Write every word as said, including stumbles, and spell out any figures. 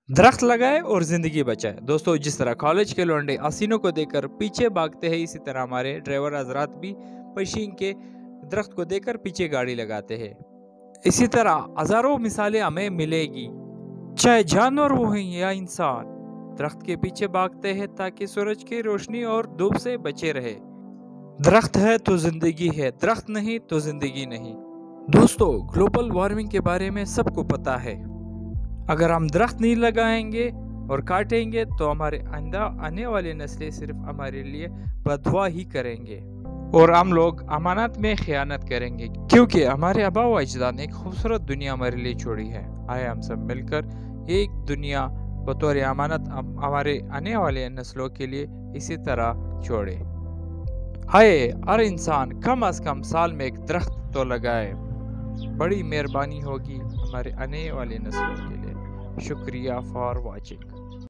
درخت لگائے اور زندگی بچائے۔ دوستو، جس طرح کالج کے لونڈے حسینوں کو دیکھ کر پیچھے بھاگتے ہیں، اسی طرح ہمارے ڈرائیور حضرات بھی پشین کے درخت کو دیکھ کر پیچھے گاڑی لگاتے ہیں۔ اسی طرح ہزاروں مثالیں ہمیں ملے گی، چاہے جانور ہو یا انسان، درخت کے پیچھے بھاگتے ہیں تاکہ سورج کی روشنی اور دھوپ سے بچے رہے۔ درخت ہے تو زندگی ہے، درخت نہیں تو زندگی نہیں۔ دوستو، گلوبل وارمنگ کے بارے میں سب کو پتا ہے۔ اگر ہم درخت نہیں لگائیں گے اور کاٹیں گے تو ہمارے آئندہ آنے والے نسلیں صرف ہمارے لیے بددعا ہی کریں گے، اور ہم لوگ امانت میں خیانت کریں گے، کیونکہ ہمارے آبا و اجداد نے ایک خوبصورت دنیا ہمارے لیے چھوڑی ہے۔ آئے ہم سب مل کر ایک دنیا بطور امانت ہمارے آنے والے نسلوں کے لیے اسی طرح چھوڑے۔ ہائے، ہر انسان کم از کم سال میں ایک درخت تو لگائے، بڑی مہربانی ہوگی ہمارے آنے والے نسلوں کے لیے۔ شکریہ فار واچنگ۔